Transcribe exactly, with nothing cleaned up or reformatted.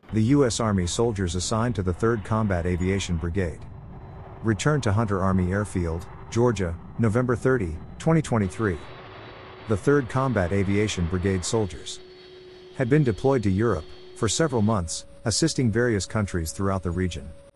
The U S Army soldiers assigned to the third Combat Aviation Brigade returned to Hunter Army Airfield, Georgia, November thirtieth, twenty twenty-three. The third Combat Aviation Brigade Soldiers had been deployed to Europe for several months, assisting various countries throughout the region.